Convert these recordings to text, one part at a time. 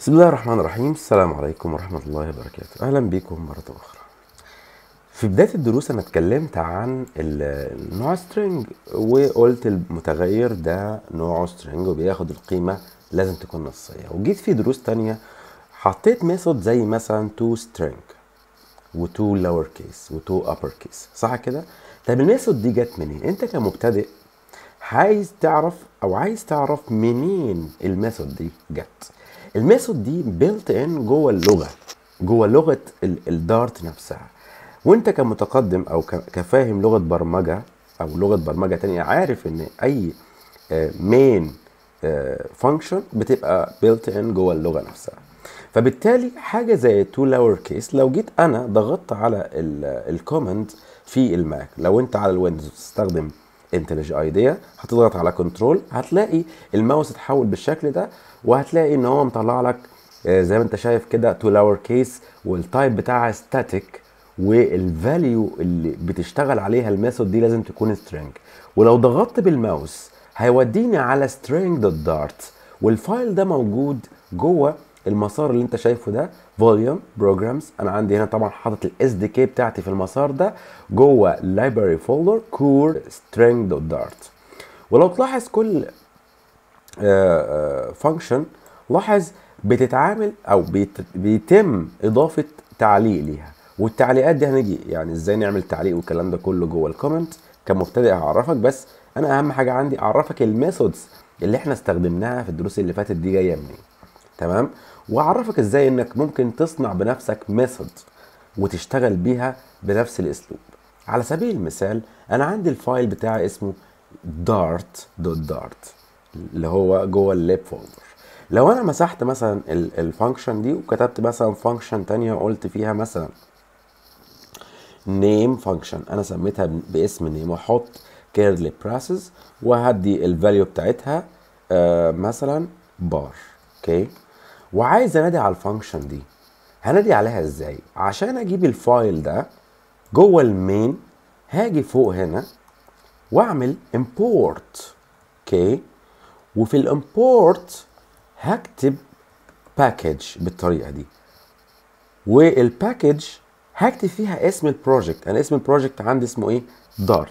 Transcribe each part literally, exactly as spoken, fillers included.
بسم الله الرحمن الرحيم. السلام عليكم ورحمة الله وبركاته. أهلا بكم مرة أخرى. في بداية الدروس أنا اتكلمت عن النوع string وقلت المتغير ده نوعه string وبياخد القيمة لازم تكون نصية، وجيت في دروس تانية حطيت ميثود زي مثلا to string و to lower case و to upper case، صح كده؟ طيب الميثود دي جت منين؟ أنت كمبتدئ عايز تعرف أو عايز تعرف منين الميثود دي جت. الميثود دي بيلت ان جوه اللغه، جوه لغه الدارت نفسها، وانت كمتقدم او كفاهم لغه برمجه او لغه برمجه تانية عارف ان اي مين فانكشن بتبقى بيلت ان جوه اللغه نفسها. فبالتالي حاجه زي تو لاور كيس لو جيت انا ضغطت على الكوماند في الماك، لو انت على الويندوز بتستخدم انتليج ايديا هتضغط على كنترول هتلاقي الماوس اتحول بالشكل ده، وهتلاقي ان هو مطلع لك زي ما انت شايف كده تو لاور كيس والتايب بتاعها ستاتيك، والفاليو اللي بتشتغل عليها الميثود دي لازم تكون سترينج. ولو ضغطت بالماوس هيوديني على string.dart، والفايل ده موجود جوه المسار اللي انت شايفه ده فوليوم بروجرامز. انا عندي هنا طبعا حاطط الاس دي كي بتاعتي في المسار ده جوه library folder core string.dart. ولو تلاحظ كل فانكشن لاحظ بتتعامل او بيت بيتم اضافه تعليق ليها، والتعليقات دي هنيجي يعني ازاي نعمل تعليق والكلام ده كله جوه الكومنت. كمبتدئ هعرفك، بس انا اهم حاجه عندي اعرفك الميثودز اللي احنا استخدمناها في الدروس اللي فاتت دي جايه منين، تمام؟ واعرفك ازاي انك ممكن تصنع بنفسك ميثود وتشتغل بيها بنفس الاسلوب. على سبيل المثال انا عندي الفايل بتاعي اسمه dart.dart اللي هو جوه الليب فولدر. لو انا مسحت مثلا الفانكشن دي وكتبت مثلا فانكشن تانية وقلت فيها مثلا name function، انا سميتها باسم name، واحط كيرلي براسز وهدي الفاليو بتاعتها آه مثلا بار، اوكي؟ وعايز انادي على الفانكشن دي، هنادي عليها ازاي؟ عشان اجيب الفايل ده جوه المين هاجي فوق هنا واعمل import، اوكي؟ وفي الامبورت هكتب باكج بالطريقه دي، والباكج هكتب فيها اسم البروجكت. انا اسم البروجكت عندي اسمه ايه؟ دارت،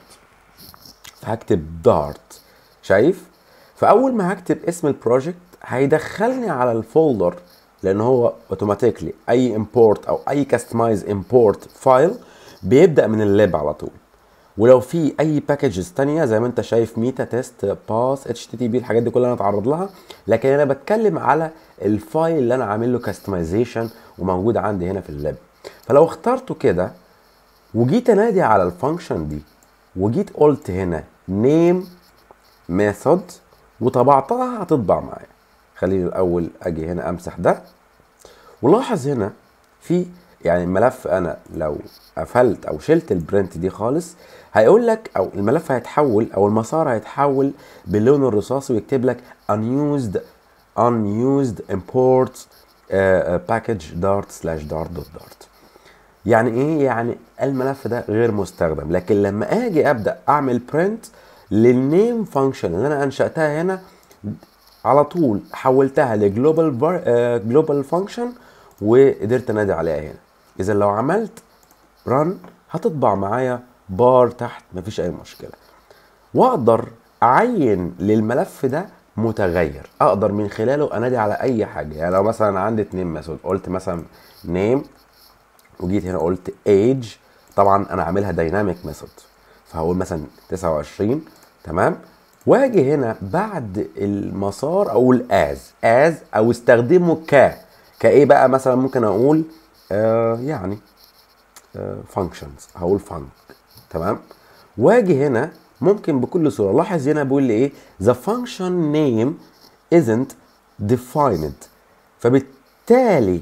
فهكتب دارت، شايف؟ فاول ما هكتب اسم البروجكت هيدخلني على الفولدر، لان هو اوتوماتيكلي اي امبورت او اي كاستمايز امبورت فايل بيبدا من الليب على طول. ولو في اي باكجز تانية زي ما انت شايف ميتا تيست باس اتش تي تي بي الحاجات دي كلها انا اتعرض لها، لكن انا بتكلم على الفايل اللي انا عامل له كاستمايزيشن وموجود عندي هنا في اللاب. فلو اخترته كده وجيت انادي على الفانكشن دي وجيت قلت هنا نيم ميثود وطبعتها هتطبع معايا. خليني الاول اجي هنا امسح ده، ولاحظ هنا في يعني الملف انا لو قفلت او شلت البرنت دي خالص هيقول لك او الملف هيتحول او المسار هيتحول باللون الرصاصي ويكتب لك unused unused import uh, package dart slash dart dot dart. يعني ايه؟ يعني الملف ده غير مستخدم. لكن لما اجي ابدا اعمل print للنيم فانكشن اللي انا انشاتها هنا على طول حولتها لجلوبال جلوبال فانكشن وقدرت انادي عليها هنا. اذا لو عملت رن هتطبع معايا بار تحت مفيش اي مشكله. واقدر اعين للملف ده متغير اقدر من خلاله انادي على اي حاجه. يعني لو مثلا عندي اتنين ميثود قلت مثلا نيم وجيت هنا قلت ايج، طبعا انا عاملها دايناميك ميثود فهقول مثلا تسعة وعشرين، تمام؟ واجي هنا بعد المسار اقول از از او استخدمه ك كايه بقى، مثلا ممكن اقول آه يعني آه functions، هقول func، تمام؟ واجي هنا ممكن بكل صوره. لاحظ هنا بيقول لي ايه؟ the function name isn't defined. فبالتالي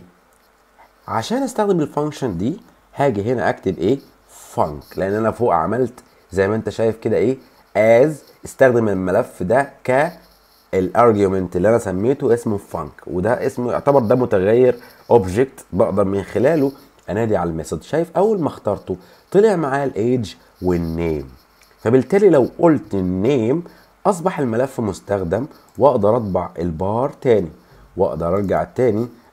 عشان استخدم الفانكشن دي هاجي هنا اكتب ايه؟ func، لان انا فوق عملت زي ما انت شايف كده ايه؟ as استخدم الملف ده ك الارجيومنت اللي انا سميته اسمه func، وده اسمه يعتبر ده متغير اوبجكت بقدر من خلاله انادي على الميثود. شايف اول ما اخترته طلع معايا الايج والنيم، فبالتالي لو قلت النيم اصبح الملف مستخدم واقدر اطبع البار تاني واقدر ارجع تاني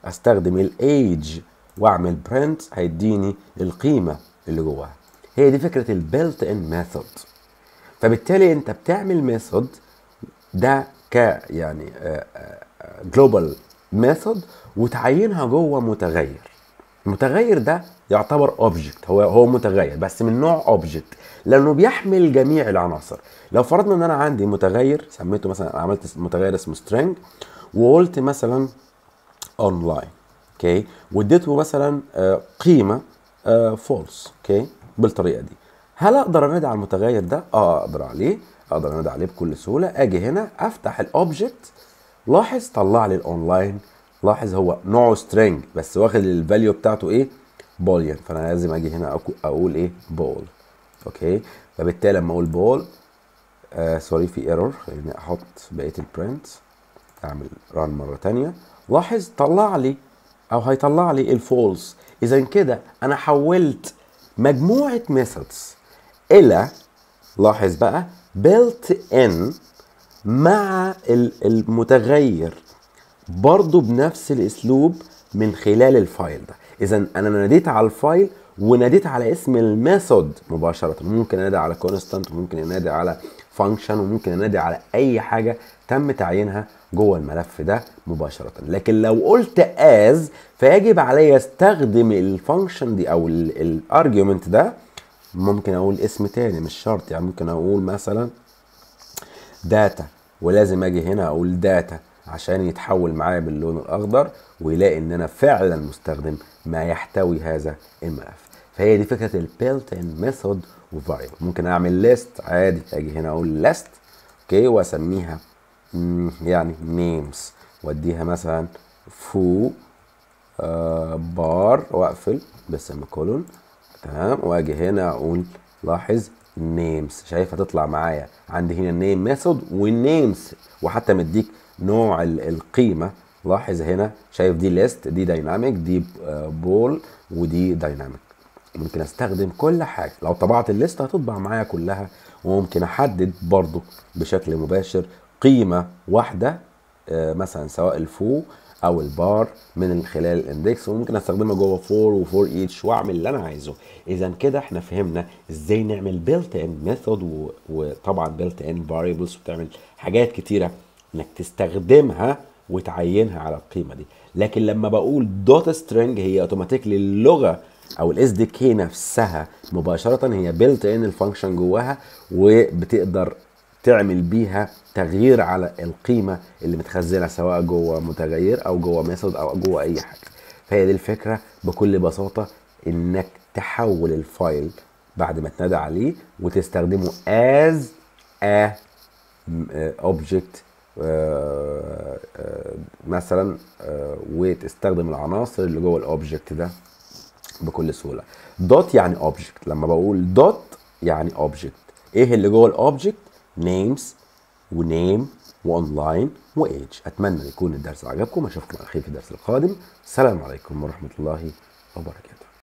استخدم الايج واعمل برنت هيديني القيمه اللي جواها. هي دي فكره البيلت ان ميثود. فبالتالي انت بتعمل ميثود ده ك يعني جلوبال ميثود وتعينها جوه متغير. المتغير ده يعتبر اوبجكت، هو هو متغير بس من نوع اوبجكت لانه بيحمل جميع العناصر. لو فرضنا ان انا عندي متغير سميته مثلا، عملت متغير اسمه string وقلت مثلا اونلاين اوكي، واديته مثلا قيمه فولس اوكي بالطريقه دي، هل اقدر انادي على المتغير ده؟ اه اقدر عليه، اقدر انادي عليه بكل سهوله. اجي هنا افتح الاوبجكت، لاحظ طلع لي الاونلاين، لاحظ هو نوعه سترينج بس واخد الفاليو بتاعته ايه؟ بوليان، فانا لازم اجي هنا اقول ايه؟ بول اوكي. فبالتالي لما اقول بول آه سوري في ايرور، خليني احط بقيه البرنت، اعمل ران مره ثانيه، لاحظ طلع لي او هيطلع لي الفولس. اذا كده انا حولت مجموعه ميثودز الى، لاحظ بقى، built in مع المتغير برضو بنفس الاسلوب من خلال الفايل ده. اذا انا ناديت على الفايل وناديت على اسم الميثود مباشره. ممكن انادي على كونستانت وممكن انادي على فانكشن وممكن انادي على اي حاجه تم تعيينها جوه الملف ده مباشره. لكن لو قلت از فيجب علي استخدم الفانكشن دي او الارجيومنت ده. ممكن اقول اسم تاني مش شرط، يعني ممكن اقول مثلا داتا، ولازم اجي هنا اقول داتا عشان يتحول معايا باللون الاخضر ويلاقي ان انا فعلا مستخدم ما يحتوي هذا الملف. فهي دي فكره البيلت ان ميثود وفاريبل. ممكن اعمل ليست عادي، اجي هنا اقول ليست اوكي واسميها يعني نيمز واديها مثلا فو آه بار واقفل بسم كولون تمام، واجي هنا اقول لاحظ نيمز، شايف هتطلع معايا عندي هنا نيم ميثود والنيمز وحتى مديك نوع القيمه. لاحظ هنا شايف دي ليست، دي دايناميك، دي بول، ودي دايناميك. ممكن استخدم كل حاجه. لو طبعت الليست هتطبع معايا كلها، وممكن احدد برضو بشكل مباشر قيمه واحده مثلا سواء الفو او البار من خلال الاندكس، وممكن استخدمها جوه فور وفور ايتش واعمل اللي انا عايزه. اذا كده احنا فهمنا ازاي نعمل بيلت ان ميثود وطبعا بيلت ان فاريبلز، وبتعمل حاجات كتيره انك تستخدمها وتعينها على القيمه دي. لكن لما بقول دوت سترينج هي اوتوماتيكلي اللغه او الاس دي كي نفسها مباشره هي بيلت ان الفانكشن جواها، وبتقدر تعمل بيها تغيير على القيمه اللي متخزنه سواء جوه متغير او جوه ميثود او جوه اي حاجه. فهي دي الفكره بكل بساطه، انك تحول الفايل بعد ما تنادى عليه وتستخدمه as a object مثلا، وتستخدم العناصر اللي جوه الاوبجكت ده بكل سهوله. دوت يعني اوبجكت، لما بقول دوت يعني اوبجكت. ايه اللي جوه الاوبجكت؟ نيمز ونيم واونلاين وايج. اتمنى يكون الدرس عجبكم، اشوفكم على خير في الدرس القادم. السلام عليكم ورحمه الله وبركاته.